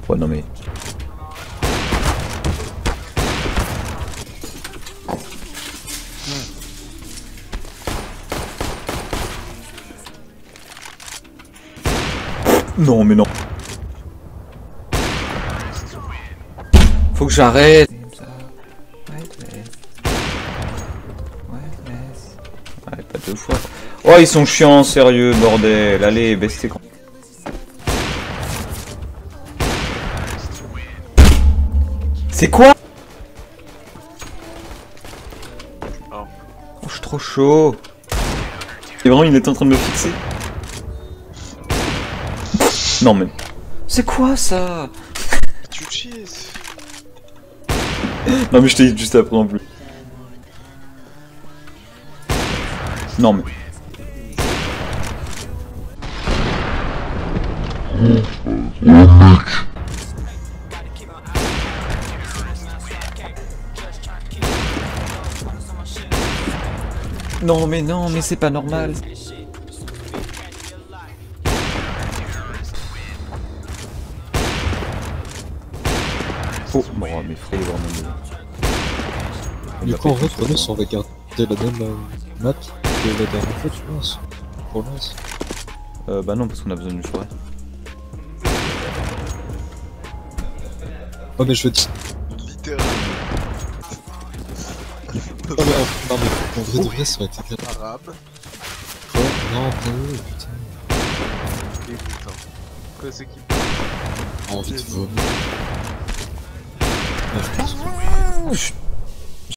Ouais, non mais... Non mais non. Faut que j'arrête. Ouais, pas deux fois. Oh, ils sont chiants, sérieux, bordel. Allez, baisse tes... C'est quoi? Oh, je suis trop chaud. Et vraiment, il est en train de me fixer. Non mais... C'est quoi ça? Tu cheats. Non mais je t'ai dit juste après en plus. Non mais... Non mais c'est pas normal. Oh, bon, mes frères, vraiment. Du coup, en fait, pour nous, on va garder la même map que la dernière fois, tu penses? Pour l'instant. Bah non, parce qu'on a besoin d'une forêt. Oh, mais je veux dire. Littéralement. Oh, mais non, mais en vrai de vrai, ça va être bien. Arabe. Quoi? Non, pas eux, putain. Et putain. Quoi c'est qui? Envie de vomir. Ouais, je pense.